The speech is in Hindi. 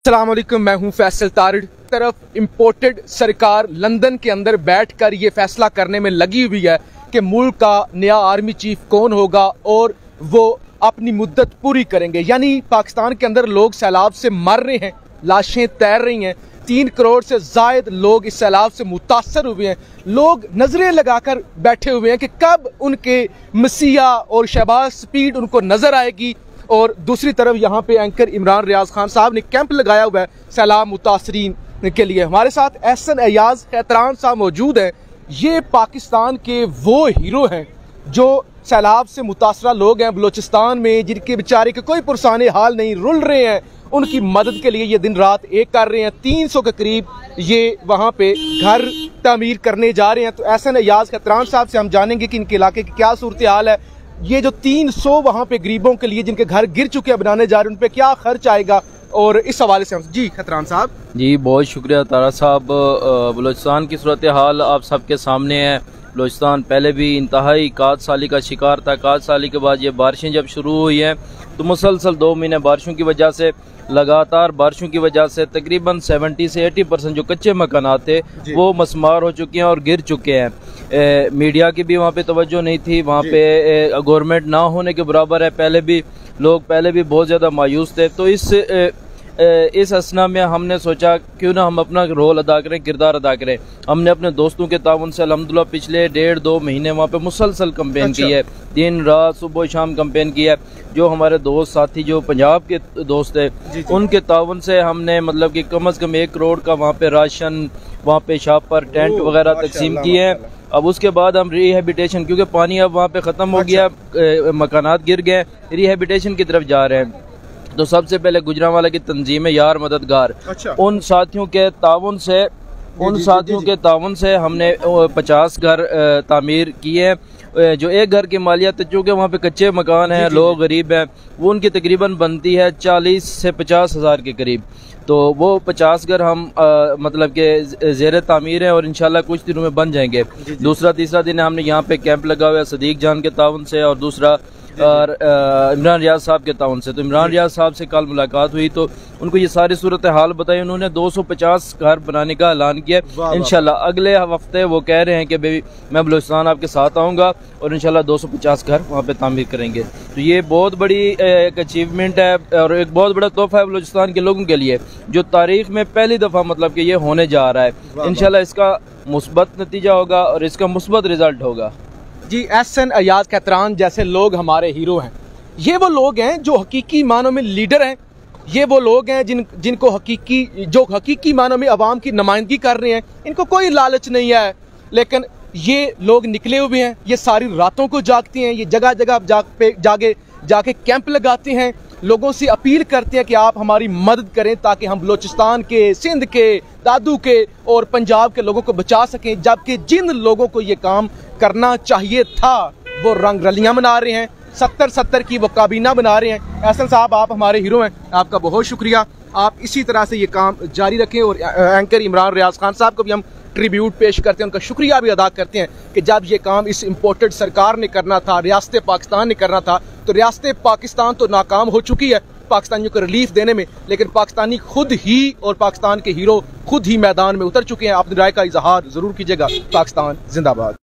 अस्सलाम वालेकुम, मैं हूं फैसल तारिड़। तरफ इम्पोर्टेड सरकार लंदन के अंदर बैठकर ये फैसला करने में लगी हुई है कि मुल्क का नया आर्मी चीफ कौन होगा और वो अपनी मुद्दत पूरी करेंगे। यानी पाकिस्तान के अंदर लोग सैलाब से मर रहे हैं, लाशें तैर रही हैं, 3 करोड़ से जायद लोग इस सैलाब से मुतासर हुए हैं। लोग नजरें लगाकर बैठे हुए हैं कि कब उनके मसीहा और शहबाज स्पीड उनको नजर आएगी। और दूसरी तरफ यहाँ पे एंकर इमरान रियाज खान साहब ने कैंप लगाया हुआ है सैलाब मुतासरीन के लिए। हमारे साथ एहसन अयाज खैतरान साहब मौजूद हैं। ये पाकिस्तान के वो हीरो हैं जो सैलाब से मुतासरा लोग हैं बलोचिस्तान में, जिनके बेचारे के कोई पुरसाने हाल नहीं, रुल रहे हैं। उनकी मदद के लिए ये दिन रात एक कर रहे हैं। 300 के करीब ये वहाँ पे घर तामीर करने जा रहे हैं। तो एहसन अयाज खैतरान साहब से हम जानेंगे कि इनके इलाके की क्या सूरत हाल है। ये जो 300 वहाँ पे गरीबों के लिए जिनके घर गिर चुके हैं बनाने जा रहे हैं, उन पे क्या खर्च आएगा, और इस हवाले से हम जी खैतरान साहब। जी बहुत शुक्रिया तारा साहब। बलोचिस्तान की सूरत हाल आप सबके सामने है। बलोचिस्तान पहले भी इंतहाई काद साली का शिकार था। काद साली के बाद ये बारिशें जब शुरू हुई हैं तो मुसलसल 2 महीने बारिशों की वजह से, लगातार बारिशों की वजह से तकरीबन 70 से 80% जो कच्चे मकानात थे वो मसमार हो चुके हैं और गिर चुके हैं। मीडिया की भी वहाँ पे तवज्जो नहीं थी, वहाँ पे गवर्नमेंट ना होने के बराबर है। पहले भी बहुत ज़्यादा मायूस थे। तो इस असना में हमने सोचा क्यों ना हम अपना रोल अदा करें, किरदार अदा करें। हमने अपने दोस्तों के ताउन से अल्हम्दुलिल्लाह पिछले 1.5-2 महीने वहाँ पे मुसलसल कंपेन की है, दिन रात सुबह शाम कंपेन की है। जो हमारे दोस्त साथी जो पंजाब के दोस्त है उनके ताउन से हमने मतलब कि कम से कम 1 करोड़ का वहाँ पे राशन, वहाँ पे शॉप पर टेंट वगैरह तकसीम किए हैं। अब उसके बाद हम रिहेबिटेशन, क्योंकि पानी अब वहाँ पे ख़त्म हो गया, मकानात गिर गए, रिहेबिटेशन की तरफ जा रहे हैं। तो सबसे पहले गुजरांवाला की तंजीम यार मददगार, उन साथियों के ताउन से हमने 50 घर तामीर किए हैं। जो एक घर की मालियत, चूँकि वहाँ पे कच्चे मकान हैं, लोग गरीब हैं, वो उनकी तकरीबन बनती है 40 से 50 हज़ार के करीब। तो वो 50 घर हम मतलब के ज़ेर तामीर हैं और इंशाल्लाह कुछ दिनों में बन जाएंगे। दूसरा तीसरा दिन हमने यहाँ पे कैंप लगा हुआ है सदीक जान के ताउन से, और दूसरा और इमरान रियाज साहब के ताउन से। तो इमरान रियाज साहब से कल मुलाकात हुई तो उनको ये सारी सूरत हाल बताई। उन्होंने 250 घर बनाने का ऐलान किया। इंशाल्लाह अगले हफ्ते वो कह रहे हैं कि भाई मैं बलूचिस्तान आपके साथ आऊँगा और इंशाल्लाह 250 घर वहाँ पे तामीर करेंगे। तो ये बहुत बड़ी एक अचीवमेंट है और एक बहुत बड़ा तोहफा है बलूचिस्तान के लोगों के लिए, जो तारीख में पहली दफ़ा मतलब कि ये होने जा रहा है। इंशाल्लाह इसका मुस्बत नतीजा होगा और इसका मुस्बत रिजल्ट होगा। जी, एहसन अयाज खैतरान जैसे लोग हमारे हीरो हैं। ये वो लोग हैं जो हकीकी मानों में लीडर हैं। ये वो लोग हैं जिनको हकीकी मानों में अवाम की नुमाइंदगी कर रहे हैं। इनको कोई लालच नहीं है, लेकिन ये लोग निकले हुए हैं। ये सारी रातों को जागते हैं, ये जगह जगह जाके कैंप लगाते हैं, लोगों से अपील करते हैं कि आप हमारी मदद करें ताकि हम बलोचिस्तान के, सिंध के, दादू के और पंजाब के लोगों को बचा सकें। जबकि जिन लोगों को ये काम करना चाहिए था वो रंग रलियां बना रहे हैं, 70 की वो काबीना बना रहे हैं। एहसन साहब, आप हमारे हीरो हैं, आपका बहुत शुक्रिया। आप इसी तरह से ये काम जारी रखें। और एंकर इमरान रियाज खान साहब को भी हम ट्रिब्यूट पेश करते हैं, उनका शुक्रिया भी अदा करते हैं कि जब ये काम इस इम्पोर्टेड सरकार ने करना था, रियासत पाकिस्तान ने करना था, तो रियासत पाकिस्तान तो नाकाम हो चुकी है पाकिस्तानियों को रिलीफ देने में, लेकिन पाकिस्तानी खुद ही और पाकिस्तान के हीरो खुद ही मैदान में उतर चुके हैं। अपनी राय का इजहार जरूर कीजिएगा। पाकिस्तान जिंदाबाद।